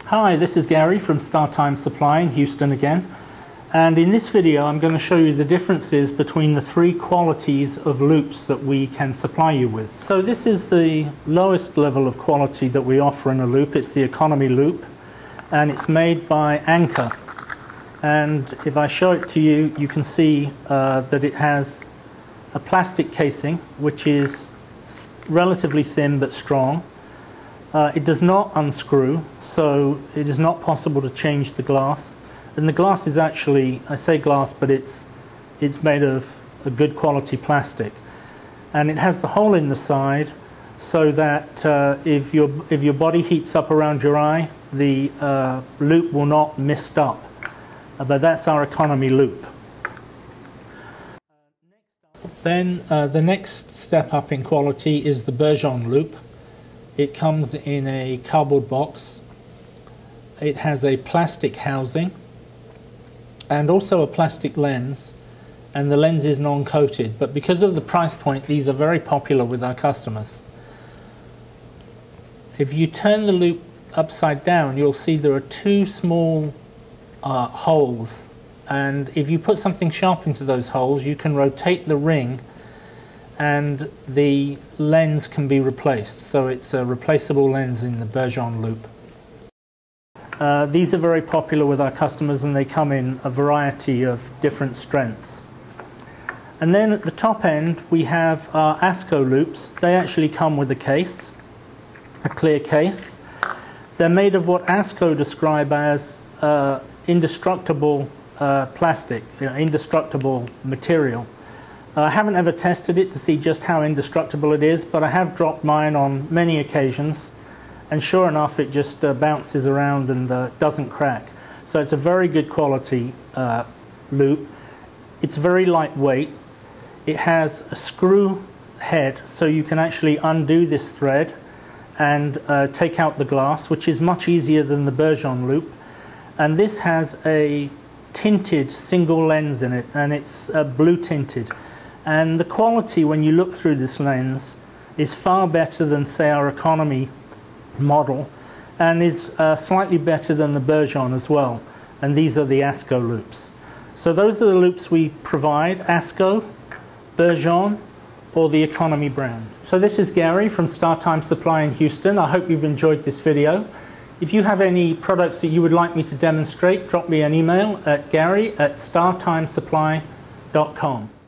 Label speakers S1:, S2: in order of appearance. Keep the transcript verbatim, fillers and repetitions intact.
S1: Hi, this is Gary from StarTime Supply in Houston again, and in this video I'm going to show you the differences between the three qualities of loupes that we can supply you with. So this is the lowest level of quality that we offer in a loupe. It's the economy loupe, and it's made by Anchor. And if I show it to you, you can see uh, that it has a plastic casing which is relatively thin but strong. Uh, it does not unscrew, so it is not possible to change the glass. And the glass is actually, I say glass, but it's it's made of a good quality plastic. And it has the hole in the side so that uh, if your if your body heats up around your eye, the uh, loupe will not mist up. Uh, but that's our economy loupe. Then uh, the next step up in quality is the Bourgeon loupe. It comes in a cardboard box. It has a plastic housing and also a plastic lens, and the lens is non-coated, but because of the price point these are very popular with our customers. If you turn the loupe upside down, you'll see there are two small uh, holes, and if you put something sharp into those holes you can rotate the ring and the lens can be replaced. So it's a replaceable lens in the Bourgeon loupe. Uh, these are very popular with our customers, and they come in a variety of different strengths. And then at the top end we have our ASCO loupes. They actually come with a case, a clear case. They're made of what ASCO describe as uh, indestructible uh, plastic, you know, indestructible material. Uh, I haven't ever tested it to see just how indestructible it is, but I have dropped mine on many occasions, and sure enough it just uh, bounces around and uh, doesn't crack. So it's a very good quality uh, loupe. It's very lightweight. It has a screw head, so you can actually undo this thread and uh, take out the glass, which is much easier than the Bourgeon loupe. And this has a tinted single lens in it, and it's uh, blue tinted. And the quality, when you look through this lens, is far better than, say, our economy model, and is uh, slightly better than the Bourgeon as well. And these are the ASCO loupes. So those are the loupes we provide: ASCO, Bourgeon, or the economy brand. So this is Gary from StarTime Supply in Houston. I hope you've enjoyed this video. If you have any products that you would like me to demonstrate, drop me an email at gary at startimesupply dot com.